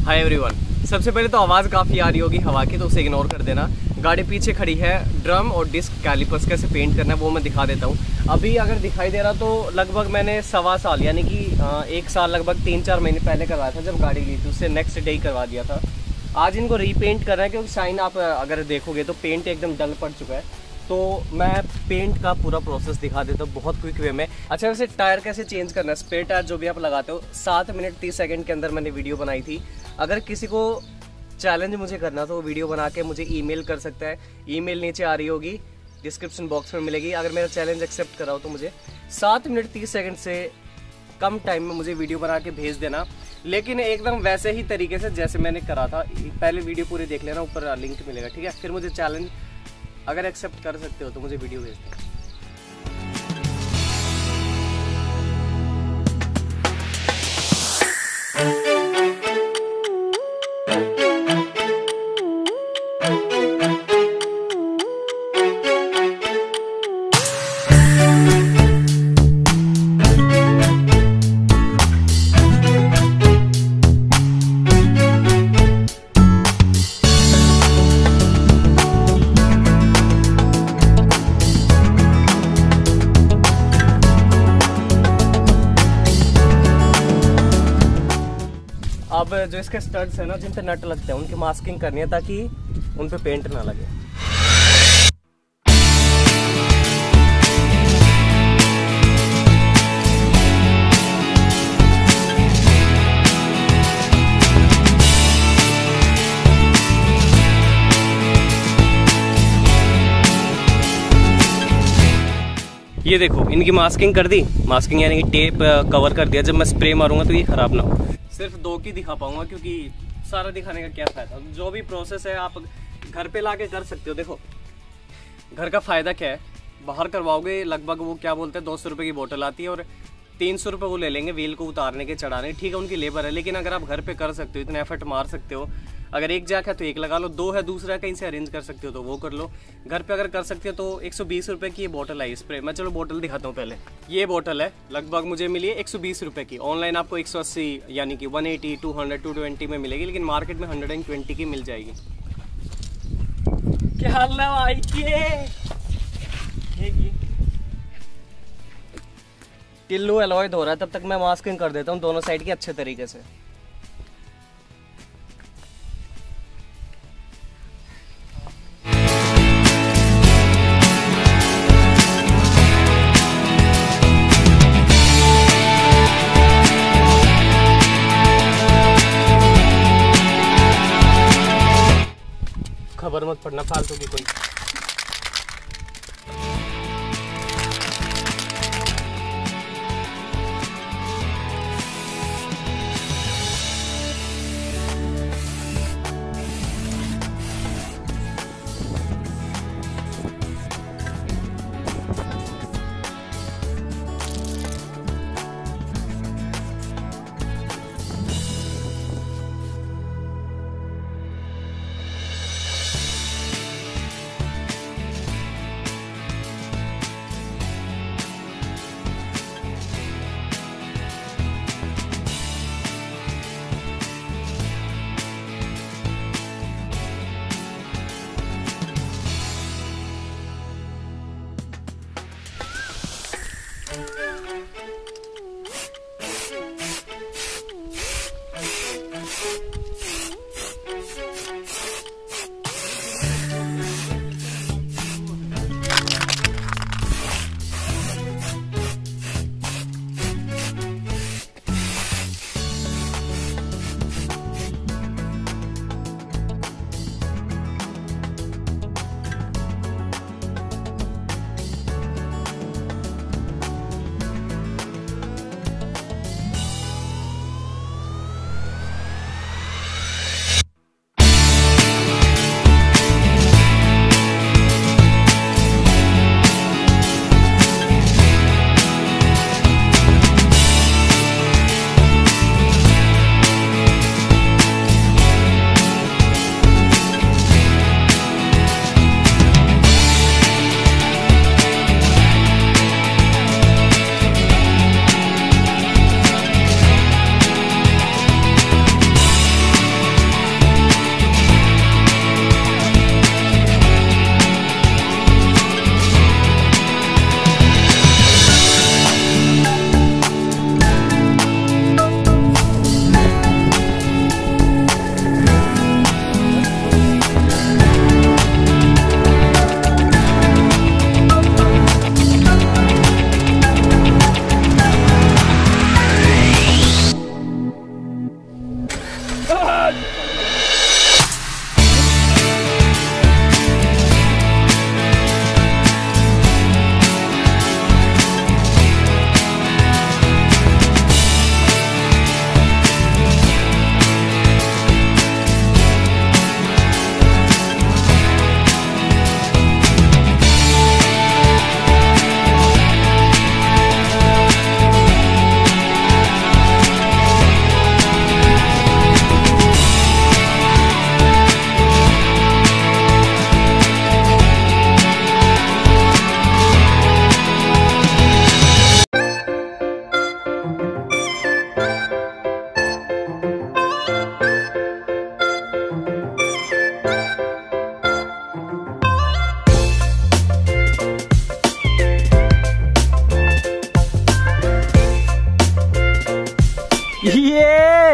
Hi everyone. सबसे पहले तो आवाज़ काफ़ी आ रही होगी हवा की, तो उसे इग्नोर कर देना। गाड़ी पीछे खड़ी है। ड्रम और डिस्क कैलिपर्स कैसे पेंट करना है वो मैं दिखा देता हूँ। अभी अगर दिखाई दे रहा तो लगभग मैंने 1.25 साल यानी कि 1 साल लगभग 3-4 महीने पहले करवाया था जब गाड़ी ली थी, उससे नेक्स्ट डे ही करवा दिया था। आज इनको रीपेंट करना है क्योंकि शाइन आप अगर देखोगे तो पेंट एकदम डल पड़ चुका है। तो मैं पेंट का पूरा प्रोसेस दिखा देता हूँ बहुत क्विक वे में। अच्छा, वैसे टायर कैसे चेंज करना है, स्पेयर टायर जो भी आप लगाते हो 7 मिनट 30 सेकंड के अंदर मैंने वीडियो बनाई थी। अगर किसी को चैलेंज मुझे करना तो वो वीडियो बना के मुझे ईमेल कर सकता है। ईमेल नीचे आ रही होगी, डिस्क्रिप्शन बॉक्स में मिलेगी। अगर मेरा चैलेंज एक्सेप्ट करा हो तो मुझे 7 मिनट 30 सेकंड से कम टाइम में मुझे वीडियो बना के भेज देना, लेकिन एकदम वैसे ही तरीके से जैसे मैंने करा था। पहले वीडियो पूरी देख लेना, ऊपर लिंक मिलेगा, ठीक है। फिर मुझे चैलेंज अगर एक्सेप्ट कर सकते हो तो मुझे वीडियो भेज देना। अब जो इसके स्टड्स है ना, जिन पे नट लगते हैं, उनकी मास्किंग करनी है ताकि उन पे पेंट ना लगे। ये देखो, इनकी मास्किंग कर दी। मास्किंग यानी कि टेप कवर कर दिया। जब मैं स्प्रे मारूंगा तो ये खराब ना हो। सिर्फ 2 की दिखा पाऊंगा क्योंकि सारा दिखाने का क्या फायदा। जो भी प्रोसेस है आप घर पे लाके कर सकते हो। देखो घर का फायदा क्या है, बाहर करवाओगे लगभग वो क्या बोलते हैं 200 रुपये की बोतल आती है और 300 रुपये वो ले लेंगे व्हील को उतारने के चढ़ाने, ठीक है, उनकी लेबर है। लेकिन अगर आप घर पे कर सकते हो, इतना एफर्ट मार सकते हो। अगर एक जैक है तो एक लगा लो, 2 है दूसरा कहीं से अरेंज कर सकते हो तो वो कर लो। घर पे अगर कर सकते हो तो 120 रुपये की ये बोतल आई स्प्रे। मैं चलो बोतल दिखाता हूँ पहले। ये बोतल है, लगभग मुझे मिली है 120 रुपये की। ऑनलाइन आपको 180 यानी कि 180, 200, 220 में मिलेगी, लेकिन मार्केट में 120 की मिल जाएगी। क्या भाई टिल्लू एलॉय धो रहा है, तब तक मैं मास्किंग कर देता हूँ दोनों साइड की अच्छे तरीके से। खबर मत पड़ना फालतू की कोई।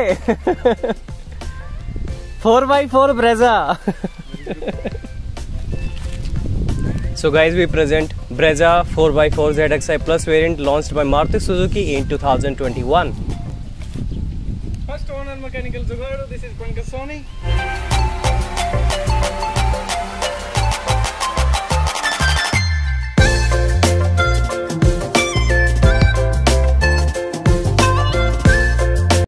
4x4 Brezza. So guys, we present Brezza 4x4 ZXi Plus variant launched by Maruti Suzuki in 2021. First owner Mechanical Jugaadu. This is Pankaj Soni.